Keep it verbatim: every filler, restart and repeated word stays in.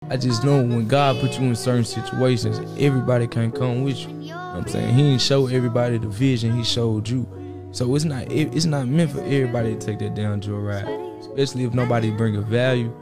I just know when God put you in certain situations, everybody can't come with you. You know what I'm saying? He didn't show everybody the vision, he showed you. So it's not it's not meant for everybody to take that down joyride, especially if nobody bring a value.